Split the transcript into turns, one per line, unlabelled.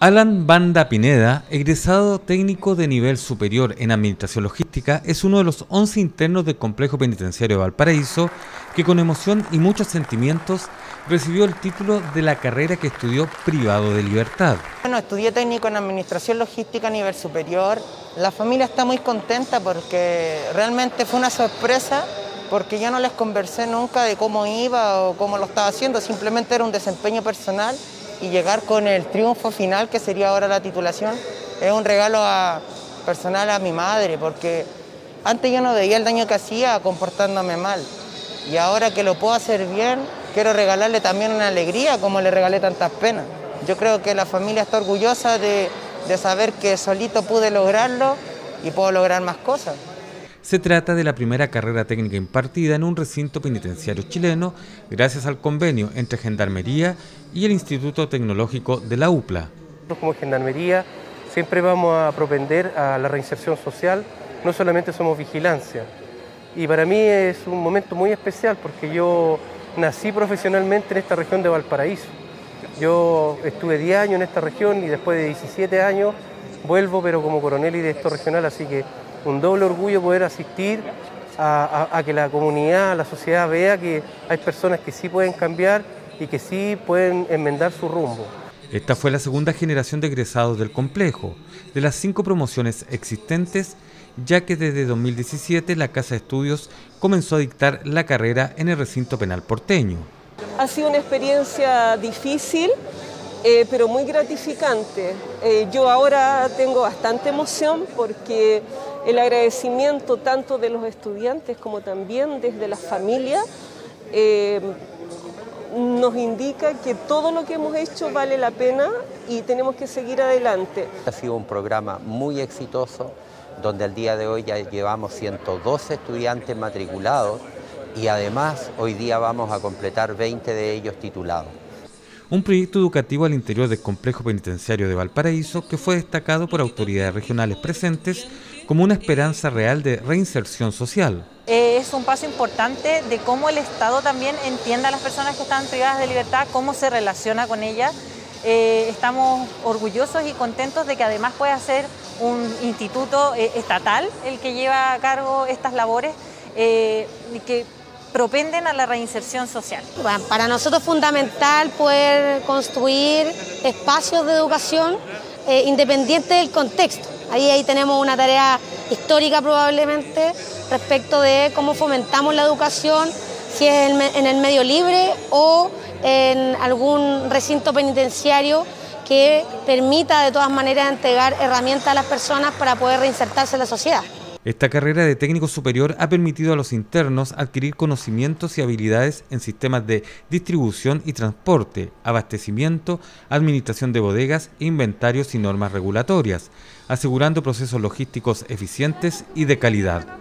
Alan Banda Pineda, egresado técnico de nivel superior en Administración Logística, es uno de los 11 internos del Complejo Penitenciario de Valparaíso que con emoción y muchos sentimientos recibió el título de la carrera que estudió privado de libertad.
Bueno, estudié técnico en Administración Logística a nivel superior. La familia está muy contenta porque realmente fue una sorpresa, porque yo no les conversé nunca de cómo iba o cómo lo estaba haciendo, simplemente era un desempeño personal. Y llegar con el triunfo final, que sería ahora la titulación, es un regalo personal a mi madre, porque antes yo no veía el daño que hacía comportándome mal. Y ahora que lo puedo hacer bien, quiero regalarle también una alegría, como le regalé tantas penas. Yo creo que la familia está orgullosa de saber que solito pude lograrlo y puedo lograr más cosas.
Se trata de la primera carrera técnica impartida en un recinto penitenciario chileno gracias al convenio entre Gendarmería y el Instituto Tecnológico de la UPLA.
Nosotros como Gendarmería siempre vamos a propender a la reinserción social, no solamente somos vigilancia. Y para mí es un momento muy especial porque yo nací profesionalmente en esta región de Valparaíso. Yo estuve 10 años en esta región y después de 17 años vuelvo, pero como coronel y director regional, así que un doble orgullo poder asistir a que la comunidad, la sociedad vea que hay personas que sí pueden cambiar y que sí pueden enmendar su rumbo.
Esta fue la segunda generación de egresados del complejo, de las 5 promociones existentes, ya que desde 2017 la Casa de Estudios comenzó a dictar la carrera en el recinto penal porteño.
Ha sido una experiencia difícil, pero muy gratificante. Yo ahora tengo bastante emoción porque el agradecimiento tanto de los estudiantes como también desde las familias nos indica que todo lo que hemos hecho vale la pena y tenemos que seguir adelante.
Ha sido un programa muy exitoso donde al día de hoy ya llevamos 112 estudiantes matriculados y además hoy día vamos a completar 20 de ellos titulados.
Un proyecto educativo al interior del Complejo Penitenciario de Valparaíso que fue destacado por autoridades regionales presentes como una esperanza real de reinserción social.
Es un paso importante de cómo el Estado también entiende a las personas que están privadas de libertad, cómo se relaciona con ellas. Estamos orgullosos y contentos de que además pueda ser un instituto estatal el que lleva a cargo estas labores y que propenden a la reinserción social.
Bueno, para nosotros es fundamental poder construir espacios de educación independiente del contexto. Ahí tenemos una tarea histórica probablemente respecto de cómo fomentamos la educación, si es en el medio libre o en algún recinto penitenciario que permita de todas maneras entregar herramientas a las personas para poder reinsertarse en la sociedad.
Esta carrera de técnico superior ha permitido a los internos adquirir conocimientos y habilidades en sistemas de distribución y transporte, abastecimiento, administración de bodegas, inventarios y normas regulatorias, asegurando procesos logísticos eficientes y de calidad.